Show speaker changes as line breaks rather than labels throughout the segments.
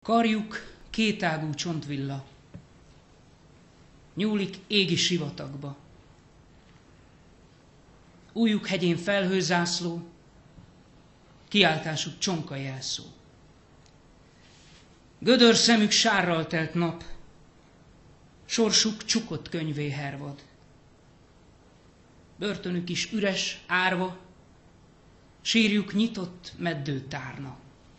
Karjuk kétágú csontvilla, nyúlik égi sivatagba. Ujjuk hegyén felhőzászló, kiáltásuk csonka jelszó. Gödör szemük sárral telt nap, sorsuk csukott könyvé hervad. Börtönük is üres, árva, sírjuk nyitott meddő tárna.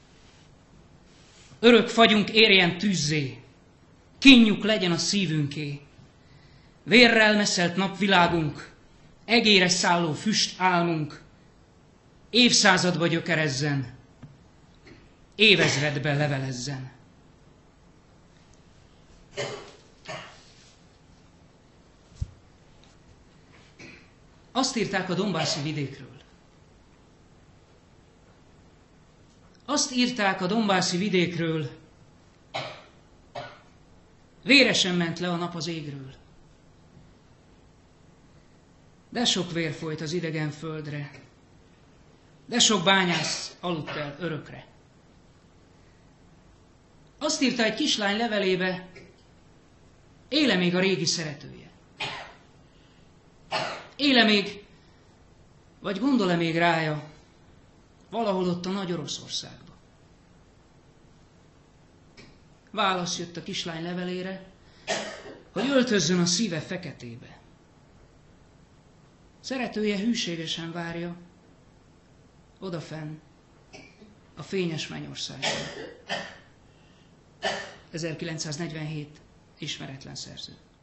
Örök fagyunk érjen tűzzé, kínjuk legyen a szívünké. Vérrel meszelt napvilágunk, egére szálló füst álmunk, évszázadba gyökerezzen, évezredbe levelezzen. Azt írták a dombászi vidékről. Azt írták a dombászi vidékről, véresen ment le a nap az égről. De sok vér folyt az idegen földre, de sok bányász aludt el örökre. Azt írta egy kislány levelébe, éle még a régi szeretője. Éle még, vagy gondol-e még rája, valahol ott a nagy Oroszországba. Válasz jött a kislány levelére, hogy öltözzön a szíve feketébe. Szeretője hűségesen várja, odafenn, a fényes mennyországban. 1947, ismeretlen szerző.